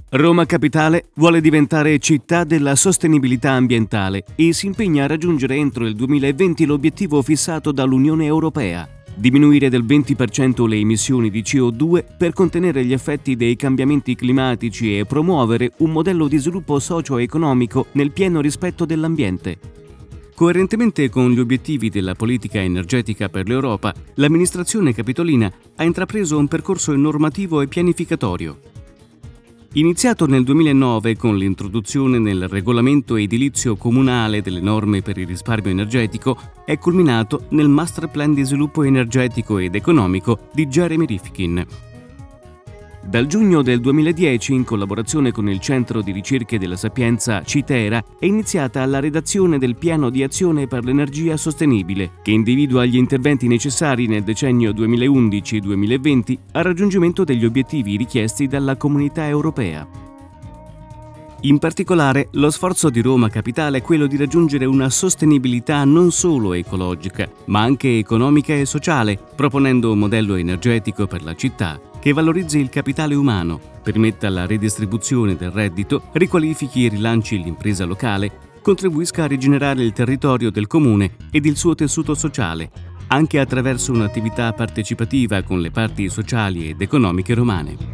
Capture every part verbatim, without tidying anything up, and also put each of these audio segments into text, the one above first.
Roma Capitale vuole diventare città della sostenibilità ambientale e si impegna a raggiungere entro il duemilaventi l'obiettivo fissato dall'Unione Europea: diminuire del venti per cento le emissioni di C O due per contenere gli effetti dei cambiamenti climatici e promuovere un modello di sviluppo socio-economico nel pieno rispetto dell'ambiente. Coerentemente con gli obiettivi della politica energetica per l'Europa, l'amministrazione capitolina ha intrapreso un percorso normativo e pianificatorio. Iniziato nel duemilanove con l'introduzione nel regolamento edilizio comunale delle norme per il risparmio energetico, è culminato nel Master Plan di sviluppo energetico ed economico di Jeremy Rifkin. Dal giugno del duemiladieci, in collaborazione con il Centro di Ricerche della Sapienza Citera, è iniziata la redazione del Piano di azione per l'energia sostenibile, che individua gli interventi necessari nel decennio duemilaundici duemilaventi al raggiungimento degli obiettivi richiesti dalla Comunità Europea. In particolare, lo sforzo di Roma Capitale è quello di raggiungere una sostenibilità non solo ecologica, ma anche economica e sociale, proponendo un modello energetico per la città che valorizzi il capitale umano, permetta la redistribuzione del reddito, riqualifichi e rilanci l'impresa locale, contribuisca a rigenerare il territorio del comune ed il suo tessuto sociale, anche attraverso un'attività partecipativa con le parti sociali ed economiche romane.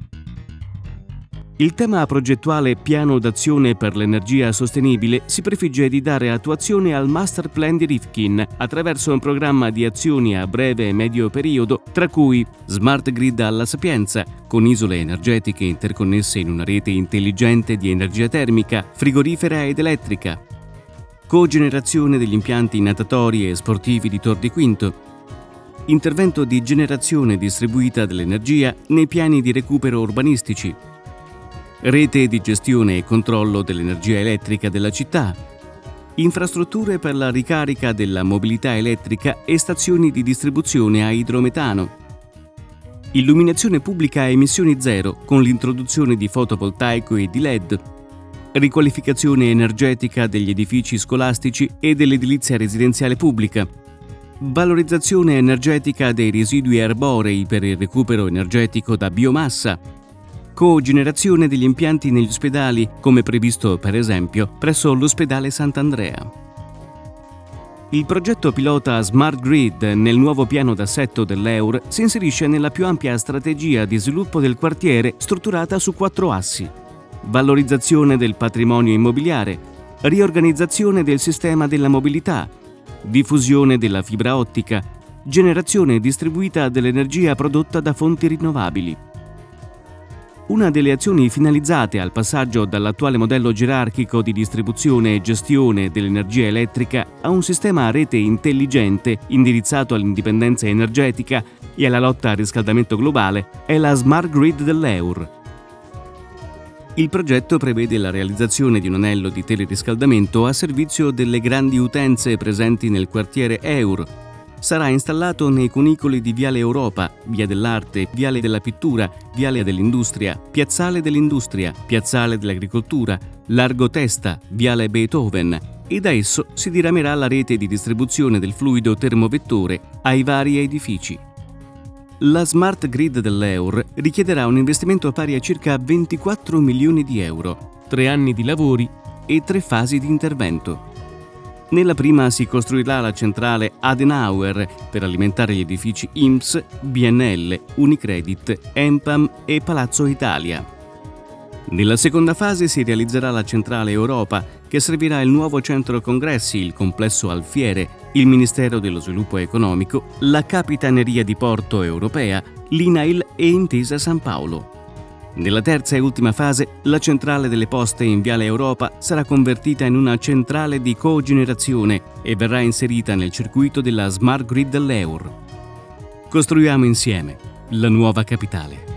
Il tema progettuale Piano d'azione per l'energia sostenibile si prefigge di dare attuazione al Master Plan di Rifkin attraverso un programma di azioni a breve e medio periodo, tra cui Smart Grid alla Sapienza, con isole energetiche interconnesse in una rete intelligente di energia termica, frigorifera ed elettrica, cogenerazione degli impianti natatori e sportivi di Tor di Quinto, intervento di generazione distribuita dell'energia nei piani di recupero urbanistici, rete di gestione e controllo dell'energia elettrica della città, infrastrutture per la ricarica della mobilità elettrica e stazioni di distribuzione a idrometano, illuminazione pubblica a emissioni zero con l'introduzione di fotovoltaico e di L E D, riqualificazione energetica degli edifici scolastici e dell'edilizia residenziale pubblica, valorizzazione energetica dei residui arborei per il recupero energetico da biomassa, cogenerazione degli impianti negli ospedali, come previsto per esempio presso l'ospedale Sant'Andrea. Il progetto pilota Smart Grid nel nuovo piano d'assetto dell'E U R si inserisce nella più ampia strategia di sviluppo del quartiere strutturata su quattro assi: valorizzazione del patrimonio immobiliare, riorganizzazione del sistema della mobilità, diffusione della fibra ottica, generazione distribuita dell'energia prodotta da fonti rinnovabili. Una delle azioni finalizzate al passaggio dall'attuale modello gerarchico di distribuzione e gestione dell'energia elettrica a un sistema a rete intelligente indirizzato all'indipendenza energetica e alla lotta al riscaldamento globale è la Smart Grid dell'E U R. Il progetto prevede la realizzazione di un anello di teleriscaldamento a servizio delle grandi utenze presenti nel quartiere E U R. Sarà installato nei cunicoli di Viale Europa, Via dell'Arte, Viale della Pittura, Viale dell'Industria, Piazzale dell'Industria, Piazzale dell'Agricoltura, Largo Testa, Viale Beethoven, e da esso si diramerà la rete di distribuzione del fluido termovettore ai vari edifici. La Smart Grid dell'E U R richiederà un investimento pari a circa ventiquattro milioni di euro, tre anni di lavori e tre fasi di intervento. Nella prima si costruirà la centrale Adenauer per alimentare gli edifici I N P S, B N L, Unicredit, Empam e Palazzo Italia. Nella seconda fase si realizzerà la centrale Europa, che servirà il nuovo centro congressi, il complesso Alfiere, il Ministero dello Sviluppo Economico, la Capitaneria di Porto Europea, l'I N A I L e Intesa San Paolo. Nella terza e ultima fase, la centrale delle poste in Viale Europa sarà convertita in una centrale di cogenerazione e verrà inserita nel circuito della Smart Grid dell'E U R. Costruiamo insieme la nuova capitale.